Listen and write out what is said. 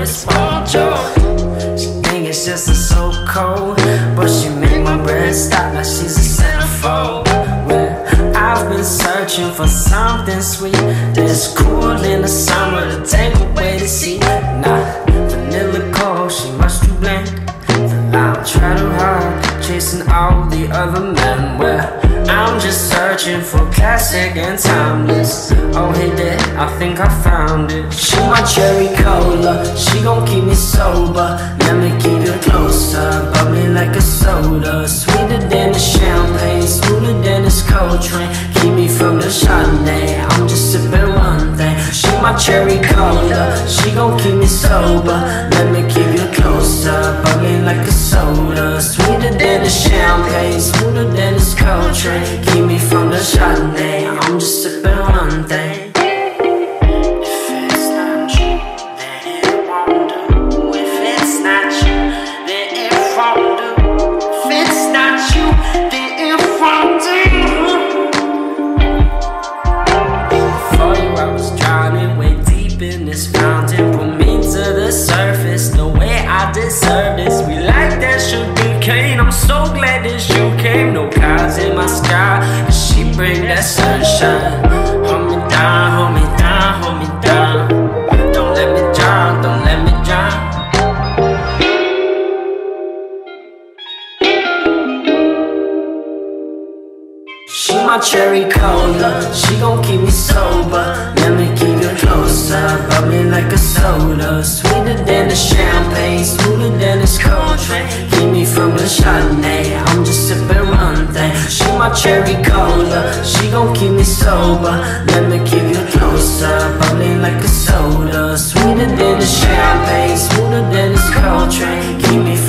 it's bonjour. She think it's just a so cold, but she make my breath stop like she's a centerfold. Well, I've been searching for something sweet that's cool in the summer to take away the heat. Nah, vanilla cold, she much too bland. I'm trying hard, chasing all the other men. Well, I'm just searching for classic and timeless. Oh hey there, I think I found it. She my cherry cola, she gon' keep me sober. Let me keep you closer, bubbly like a soda. Sweeter than the champagne, smoother than this Coltrane. Keep me from the Chardonnay, I'm just sipping one thing. She my cherry cola, she gon' keep me sober. Let me keep you closer, bubbly like a soda. Sweeter than the champagne, smoother than this Coltrane. Keep me from the Chardonnay, I'm just sipping one thing. If it's not you, then it won't do. If it's not you, then it won't do. If it's not you, then it won't do. Before you I was drowning way deep in this fountain. Put me to the surface, the way I deserve this. We like that sugar cane, I'm so glad that you came. No clouds in my sky, cause she bring that sunshine. Hold me down, hold me down, hold me down. Don't let me drown, don't let me drown. She my cherry cola, she gon' keep me sober. Let me keep you closer, bubbly like a soda. Sweeter than the champagne, smoother than this Coltrane. Keep me from the Chardonnay, I'm just sipping one thing. She my cherry cola, she gon' keep me sober. Let me keep you closer, bubbly like a soda. Sweeter than the champagne, smoother than this Coltrane. Keep me